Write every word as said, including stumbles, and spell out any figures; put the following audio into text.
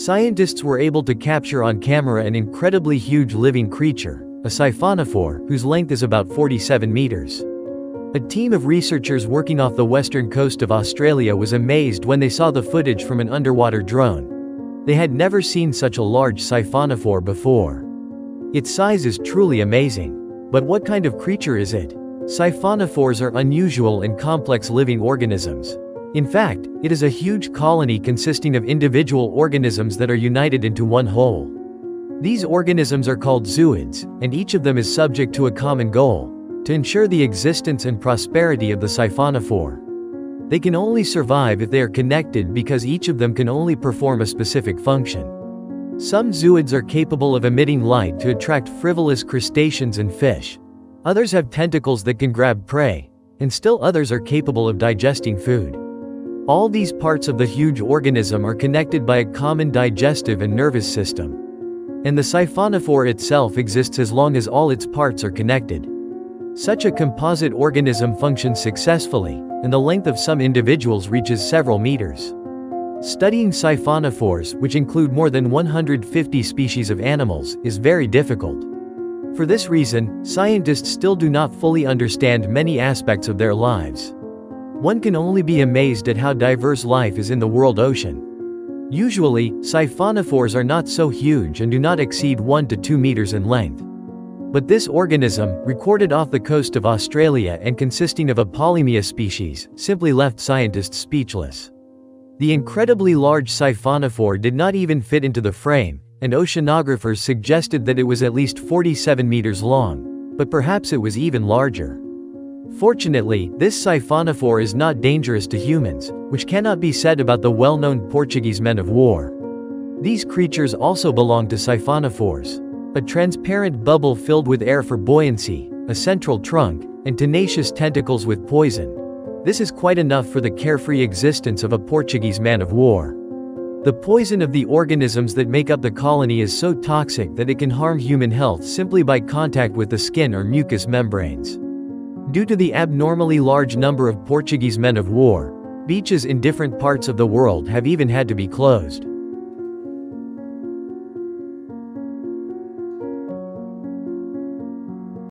Scientists were able to capture on camera an incredibly huge living creature, a siphonophore, whose length is about forty-seven meters. A team of researchers working off the western coast of Australia was amazed when they saw the footage from an underwater drone. They had never seen such a large siphonophore before. Its size is truly amazing. But what kind of creature is it? Siphonophores are unusual and complex living organisms. In fact, it is a huge colony consisting of individual organisms that are united into one whole. These organisms are called zooids, and each of them is subject to a common goal: to ensure the existence and prosperity of the siphonophore. They can only survive if they are connected because each of them can only perform a specific function. Some zooids are capable of emitting light to attract frivolous crustaceans and fish. Others have tentacles that can grab prey, and still others are capable of digesting food. All these parts of the huge organism are connected by a common digestive and nervous system. And the siphonophore itself exists as long as all its parts are connected. Such a composite organism functions successfully, and the length of some individuals reaches several meters. Studying siphonophores, which include more than one hundred fifty species of animals, is very difficult. For this reason, scientists still do not fully understand many aspects of their lives. One can only be amazed at how diverse life is in the world ocean. Usually, siphonophores are not so huge and do not exceed one to two meters in length. But this organism, recorded off the coast of Australia and consisting of a Polymia species, simply left scientists speechless. The incredibly large siphonophore did not even fit into the frame, and oceanographers suggested that it was at least forty-seven meters long, but perhaps it was even larger. Fortunately, this siphonophore is not dangerous to humans, which cannot be said about the well-known Portuguese men of war. These creatures also belong to siphonophores. A transparent bubble filled with air for buoyancy, a central trunk, and tenacious tentacles with poison. This is quite enough for the carefree existence of a Portuguese man of war. The poison of the organisms that make up the colony is so toxic that it can harm human health simply by contact with the skin or mucous membranes. Due to the abnormally large number of Portuguese men of war, beaches in different parts of the world have even had to be closed.